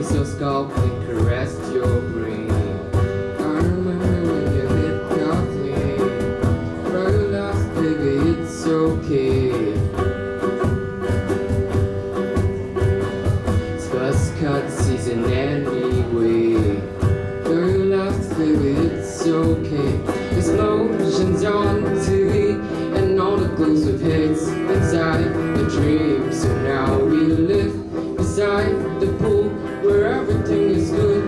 Kiss your scalp and caress your brain. I remember when you hypnotized me. Try to laugh, baby, it's okay. It's Buzzcut season anyway. Try to laugh, baby, it's okay. Explosions on TV and all the clues we've hits inside the dream. So now we live beside the pool where everything is good.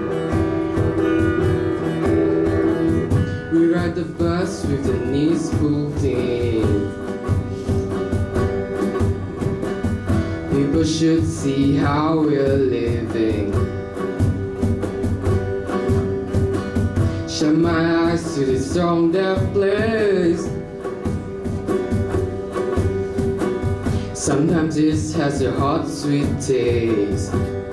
We ride the bus with the knees pulled in. People should see how we're living. Shut my eyes to the song that plays. Sometimes it has a hot, sweet taste.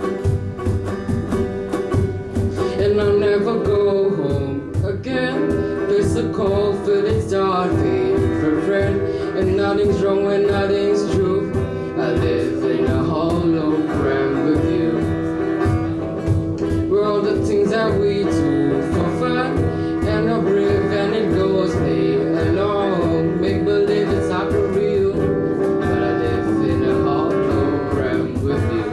And I'll never go home again. There's a cold, but it's starving for a friend. And nothing's wrong when nothing's true. I live in a hologram with you. We're all the things that we do for fun. And I breathe and it goes play along. Make believe it's not for real. But I live in a hologram with you.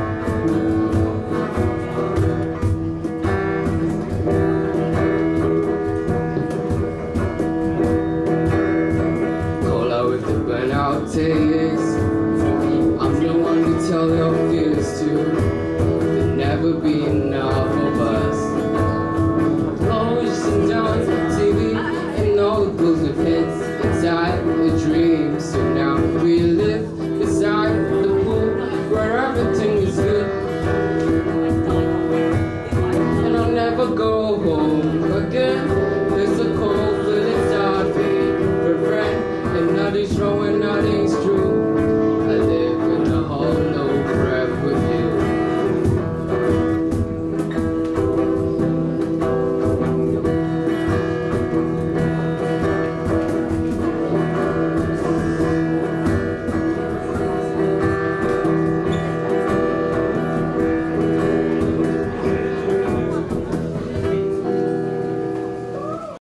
With the burnout taste, I'm the one to tell your fears to. There'll never be enough.